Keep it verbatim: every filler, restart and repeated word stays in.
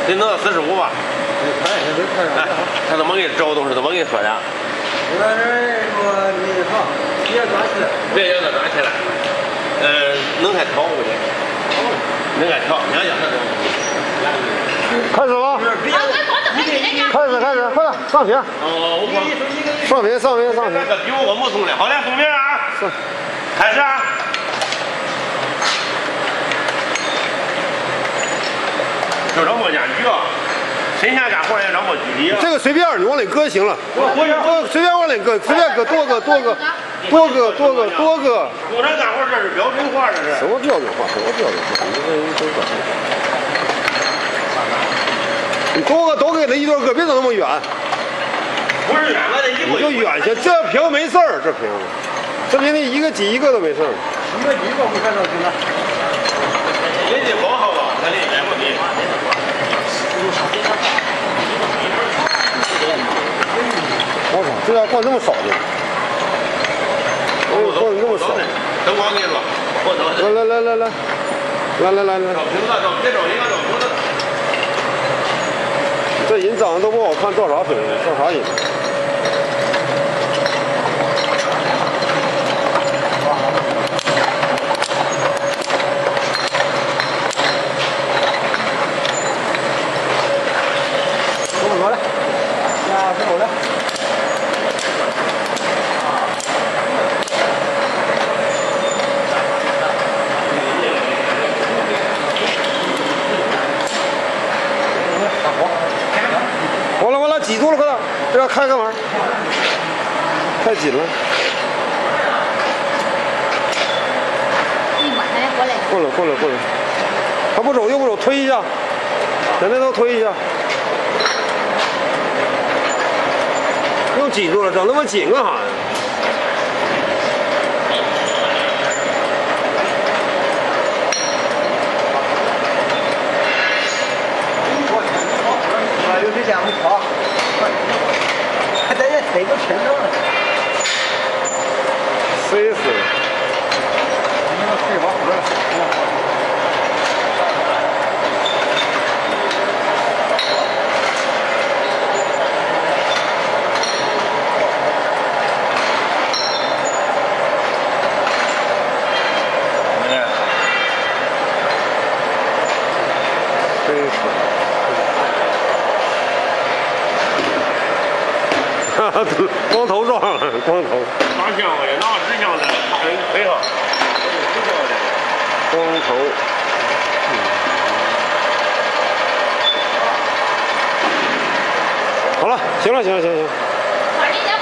得弄到四十五吧。 看一下，都看哎，他怎么给找东西，怎么给说的？ 我这说你好，别转起来， 别让他转起来。呃，能开调不的？能开调，你要让他这。 开始了。开始开始，快点上屏。 哦，我上屏上屏上屏。 那个比我没送的，好嘞，送名啊。开始啊。 就这么间距啊，神仙干活也这么距离啊。 这个随便你往里搁行了，我随便往里搁，随便搁多个多个多个多个多个。 工厂干活这是标准化，这是。 什么标准化？什么标准化？你这你这个，你多个都给他一对搁，别整那么远。 不是远，我得一你就远些，这屏没事儿，这屏，这屏你一个挤一个都没事儿。 一个一个不看到行了。 人家包好了，咱这也不比。 我操，这家灌这么少呢？哎，灌这么少。 灯光给你说，我走。 来来来来来，来来来来。 照瓶子，照别照一个照瓶子。 这人长得都不好看，照啥瓶子？照啥人？给我过来，呀，给我来。 完了完了，挤住了，快点，这要开干嘛？太紧了。过来过来过来，他不走就不走，推一下，在那头推一下。又挤住了，整那么紧干啥呀？ 就是这样跑，还在这推个车呢， 飞死了！ 你要推往后了。 飞死了！ 光头撞上了，光头。 拿相的，拿指向的，他人推上。 光头。嗯、好了，行了，行了，行了行了。